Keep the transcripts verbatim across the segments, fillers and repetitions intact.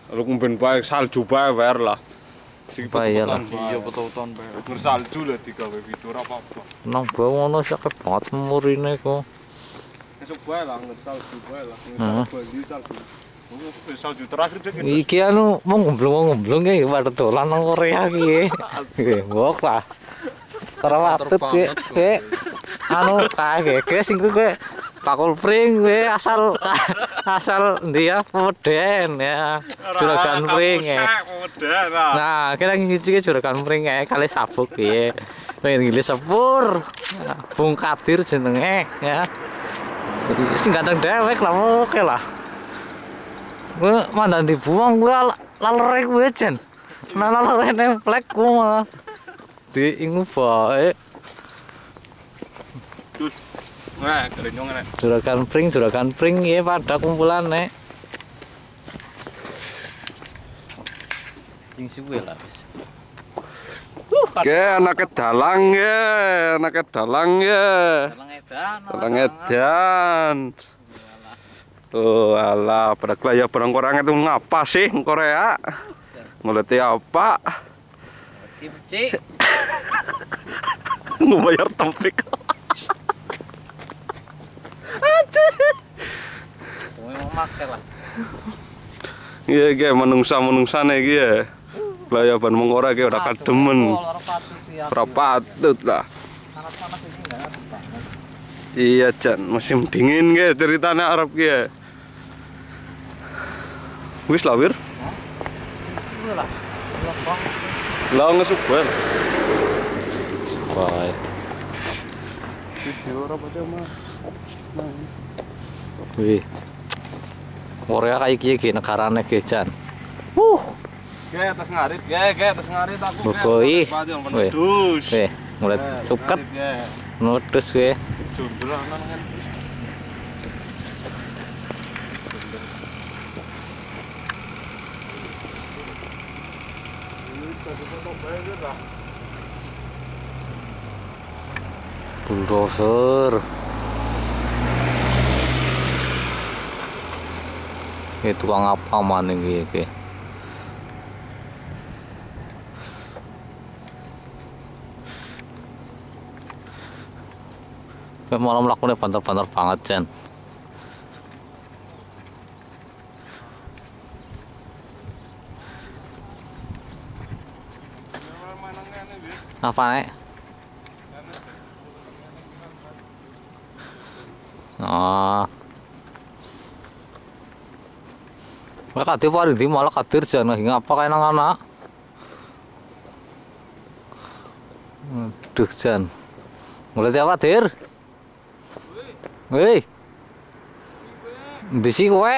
Lu kumben bae salju bae wer lah. Sing bayar lah. Iya betul-betul bae. Bener salju lho digawe video ora apa-apa. Nang bae ngono sak banget murine kok. Esuk bae lah salju bae lah. Heeh. Salju. Salju terakhir dek. Iki anu mau ngomblong-ngomblong iki pada dolan nang Korea iki. Nggih, mbok lah. Ora watut ki. Ki anu kae ki sing kuwi pakul pring kuwi asal asal ndi ya Pemeden ya. Juragan pring ya. Nah, kira ngiji juragan pring ya kali sabuk ki. Pengen ngile sepur. Bung Kadir jenenge ya. Sing ganteng dewek lah oke lah. Gue mandan dibuang gue lalere gue jen, nah lalere nemplek gue malah diingu bae. Nah, kerenyong nek. Juragan pring, juragan pring ya pada kumpulan nek. Sing suwe lah wis. Oke, anake dalang ya, anake dalang ya. Dalang edan. Dalang edan. Tuh, alah, pada kelaya barang korang itu ngapa sih Korea? Nguleti apa? Kimchi. Ngebayar topik. Aduh. Mau make lah. Iya, iya, menungsa-menungsane iki ya. Kelaya ban mong ora iki ora kademen. Ora patut lah. Panas-panas iki enggak ada banget. Iya, Jan, musim dingin ge ceritanya Arab ki ya. Wis lah, Wir. Lah. Lah ngesuk bae. Bae. Video ora pada mah. Wih. Korea kayak iki negarane ge Jan. Wuh. Ge atas ngarit, ge ge atas ngarit aku. Bokoi. Wih. Dus. Wih, mulai suket. Nudus weh. Jundul anan kan. Bulldozer. Ini tukang apa mana iki iki? Kayak malam lakunya banter-banter banget Jan. Apa nek? Ah. Nggak kadir paling di malah kadir Jan ngapa kayak nang anak? Aduh Jan. Mulai apa dir? Wih, di sini kowe.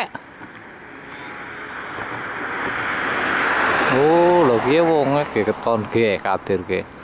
Oh, lagi wonge ke keton ke kadir ke.